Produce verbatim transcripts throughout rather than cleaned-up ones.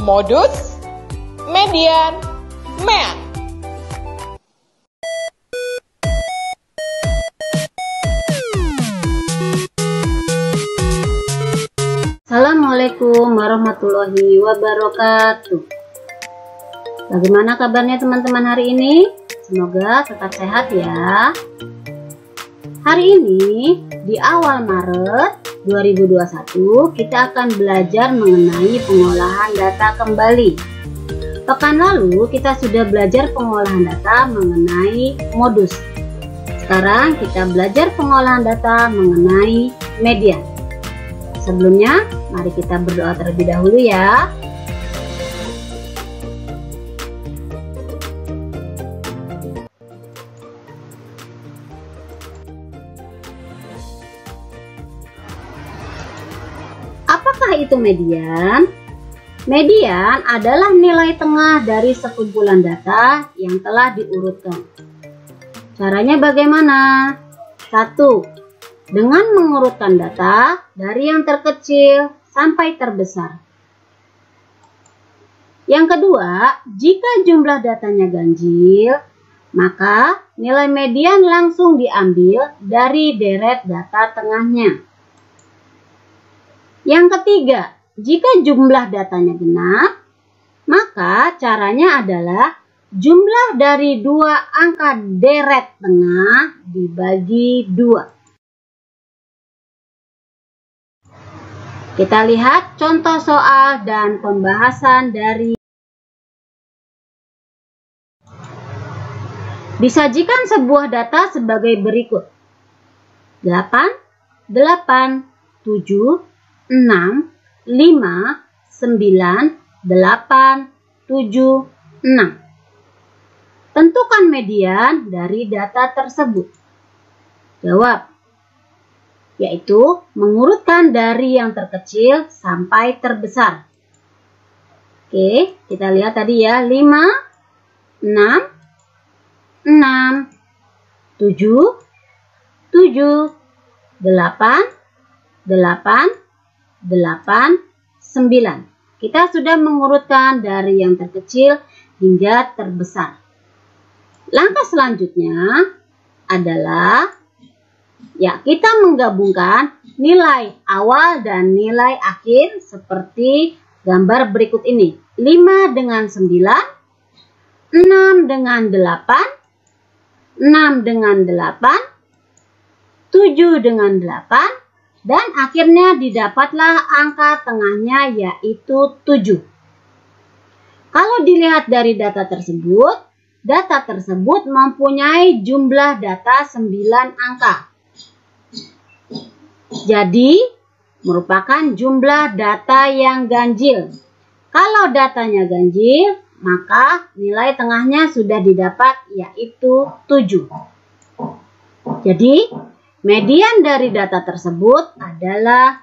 modus, median, mean. Assalamualaikum warahmatullahi wabarakatuh. Bagaimana kabarnya teman-teman hari ini? Semoga tetap sehat ya. Hari ini di awal Maret dua ribu dua puluh satu kita akan belajar mengenai pengolahan data kembali. Pekan lalu kita sudah belajar pengolahan data mengenai modus. Sekarang kita belajar pengolahan data mengenai median. Sebelumnya, mari kita berdoa terlebih dahulu ya. Apakah itu median? Median adalah nilai tengah dari sekumpulan data yang telah diurutkan. Caranya bagaimana? Satu, dengan mengurutkan data dari yang terkecil sampai terbesar. Yang kedua, jika jumlah datanya ganjil, maka nilai median langsung diambil dari deret data tengahnya. Yang ketiga, jika jumlah datanya genap, maka caranya adalah jumlah dari dua angka deret tengah dibagi dua. Kita lihat contoh soal dan pembahasan dari. Disajikan sebuah data sebagai berikut. delapan, delapan, tujuh, enam, lima, sembilan, delapan, tujuh, enam. Tentukan median dari data tersebut. Jawab. Yaitu mengurutkan dari yang terkecil sampai terbesar. Oke, kita lihat tadi ya, lima, enam, enam, tujuh, tujuh, delapan, delapan, delapan, sembilan. Kita sudah mengurutkan dari yang terkecil hingga terbesar. Langkah selanjutnya adalah ya, kita menggabungkan nilai awal dan nilai akhir seperti gambar berikut ini. lima dengan sembilan, enam dengan delapan, enam dengan delapan, tujuh dengan delapan, dan akhirnya didapatlah angka tengahnya yaitu tujuh. Kalau dilihat dari data tersebut, data tersebut mempunyai jumlah data sembilan angka. Jadi, merupakan jumlah data yang ganjil. Kalau datanya ganjil, maka nilai tengahnya sudah didapat yaitu tujuh. Jadi, median dari data tersebut adalah.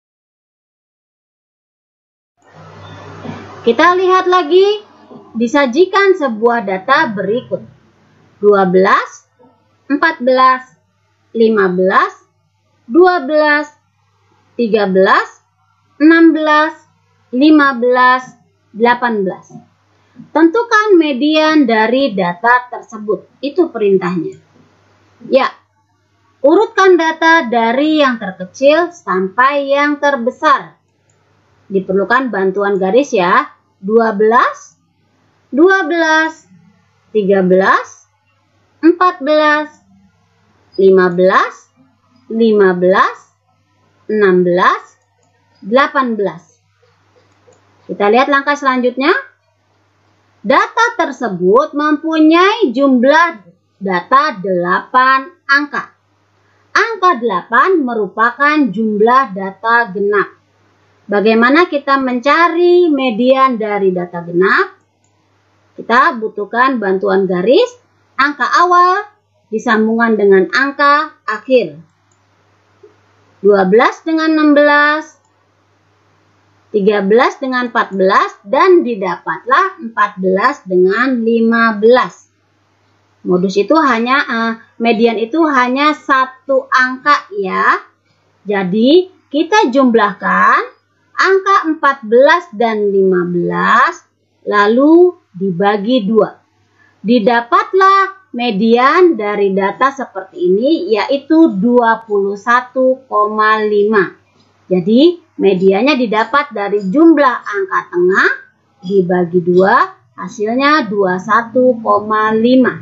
Kita lihat lagi, disajikan sebuah data berikut. dua belas, empat belas, lima belas, dua belas, tiga belas, enam belas, lima belas, delapan belas. Tentukan median dari data tersebut. Itu perintahnya. Ya, urutkan data dari yang terkecil sampai yang terbesar. Diperlukan bantuan garis ya. dua belas, dua belas, tiga belas, empat belas, lima belas, lima belas, enam belas, delapan belas. Kita lihat langkah selanjutnya. Data tersebut mempunyai jumlah data delapan angka. Angka delapan merupakan jumlah data genap. Bagaimana kita mencari median dari data genap? Kita butuhkan bantuan garis, angka awal disambungkan dengan angka akhir. dua belas dengan enam belas, tiga belas dengan empat belas, dan didapatlah empat belas dengan lima belas. Modus itu hanya, uh, median itu hanya satu angka ya. Jadi kita jumlahkan angka empat belas dan lima belas lalu dibagi dua. Didapatlah median dari data seperti ini, yaitu dua puluh satu koma lima. Jadi mediannya didapat dari jumlah angka tengah dibagi dua, hasilnya dua puluh satu koma lima.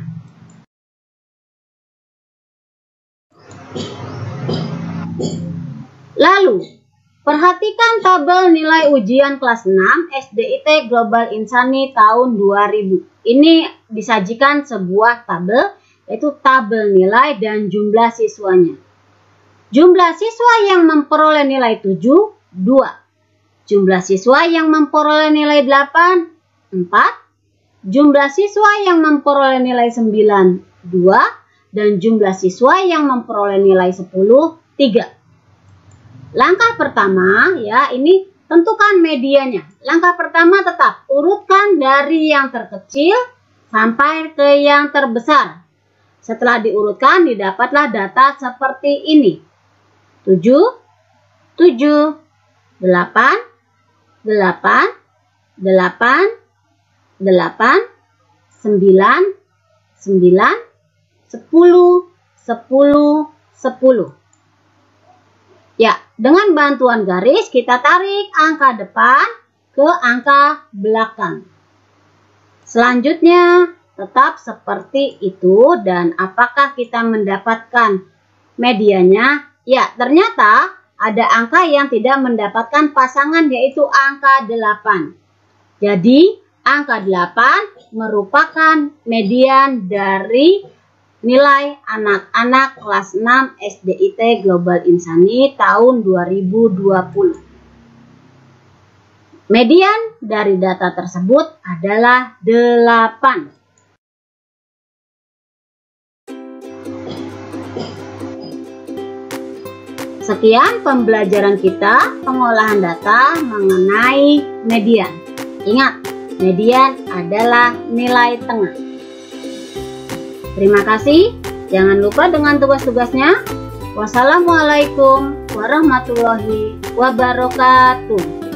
Lalu, perhatikan tabel nilai ujian kelas enam S D I T Global Insani tahun dua ribu. Ini disajikan sebuah tabel, yaitu tabel nilai dan jumlah siswanya. Jumlah siswa yang memperoleh nilai tujuh, dua. Jumlah siswa yang memperoleh nilai delapan, empat. Jumlah siswa yang memperoleh nilai sembilan, dua. Dan jumlah siswa yang memperoleh nilai sepuluh, tiga. Langkah pertama, ya, ini tentukan medianya. Langkah pertama tetap urutkan dari yang terkecil sampai ke yang terbesar. Setelah diurutkan, didapatlah data seperti ini. tujuh, tujuh, delapan, delapan, delapan, delapan, sembilan, sembilan, sepuluh, sepuluh, sepuluh. Ya, dengan bantuan garis kita tarik angka depan ke angka belakang. Selanjutnya tetap seperti itu, dan apakah kita mendapatkan medianya? Ya, ternyata ada angka yang tidak mendapatkan pasangan, yaitu angka delapan. Jadi angka delapan merupakan median dari nilai anak-anak kelas enam S D I T Global Insani tahun dua ribu dua puluh. Median dari data tersebut adalah delapan. Sekian pembelajaran kita pengolahan data mengenai median. Ingat, median adalah nilai tengah. Terima kasih. Jangan lupa dengan tugas-tugasnya. Wassalamualaikum warahmatullahi wabarakatuh.